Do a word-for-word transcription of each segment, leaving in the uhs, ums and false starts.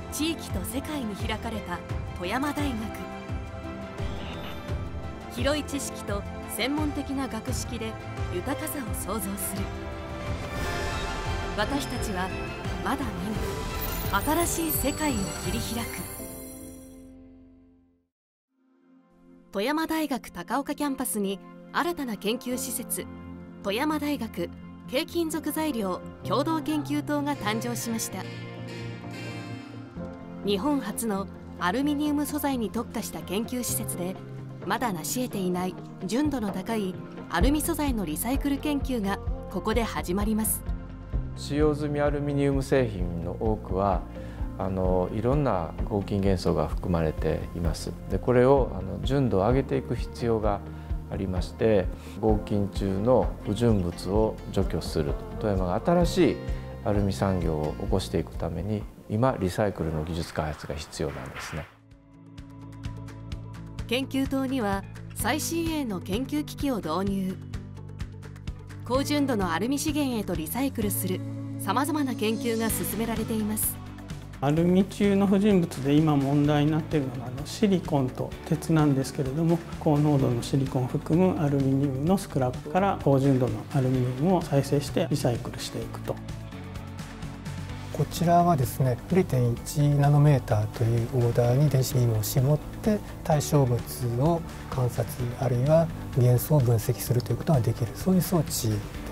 地域と世界に開かれた富山大学。広い知識と専門的な学識で豊かさを創造する。私たちはまだ見ぬ新しい世界を切り開く。富山大学高岡キャンパスに新たな研究施設、富山大学軽金属材料共同研究棟が誕生しました。日本初のアルミニウム素材に特化した研究施設で、まだ成し得ていない純度の高いアルミ素材のリサイクル研究がここで始まります。 使用済みアルミニウム製品の多くはあのいろんな合金元素が含まれています。でこれをあの純度を上げていく必要がありまして、合金中の不純物を除去する、富山が新しいアルミ産業を起こしていくために今リサイクルの技術開発が必要なんですね。 研究棟には最新鋭の研究機器を導入。高純度のアルミ資源へとリサイクルするさまざまな研究が進められています。 アルミ中の不純物で今問題になっているのがあのシリコンと鉄なんですけれども、高濃度のシリコンを含むアルミニウムのスクラップから高純度のアルミニウムを再生してリサイクルしていくと。 こちらはですね れいてんいち ナノメーターというオーダーに電子ビームを絞って対象物を観察あるいは元素を分析するということができる、そういう装置です。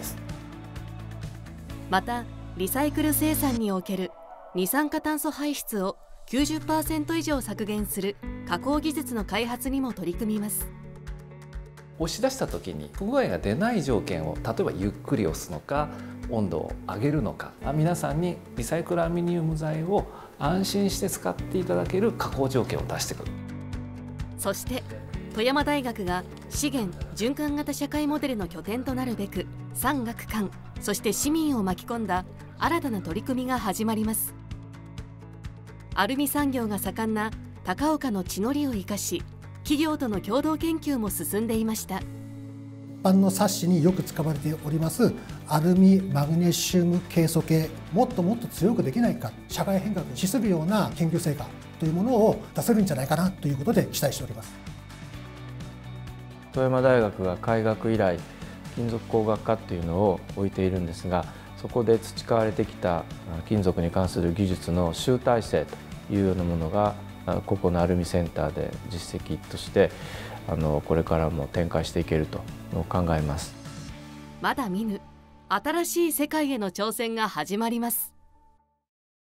またリサイクル生産における二酸化炭素排出を きゅうじゅっパーセント 以上削減する加工技術の開発にも取り組みます。 押し出した時に不具合が出ない条件を例えばゆっくり押すのか温度を上げるのか、皆さんにリサイクルアルミニウム材を安心して使っていただける加工条件を出してくる。 そして富山大学が資源循環型社会モデルの拠点となるべく産学官そして市民を巻き込んだ新たな取り組みが始まります。アルミ産業が盛んな高岡の地の利を生かし、企業との共同研究も進んでいました。 一般の冊子によく使われておりますアルミマグネシウムケイ素系、もっともっと強くできないか、社会変革に資するような研究成果というものを出せるんじゃないかなということで期待しております。 富山大学が開学以来金属工学科っていうのを置いているんですが、そこで培われてきた金属に関する技術の集大成というようなものがここのアルミセンターで実績としてあのこれからも展開していけると考えます。 まだ見ぬ新しい世界への挑戦が始まります。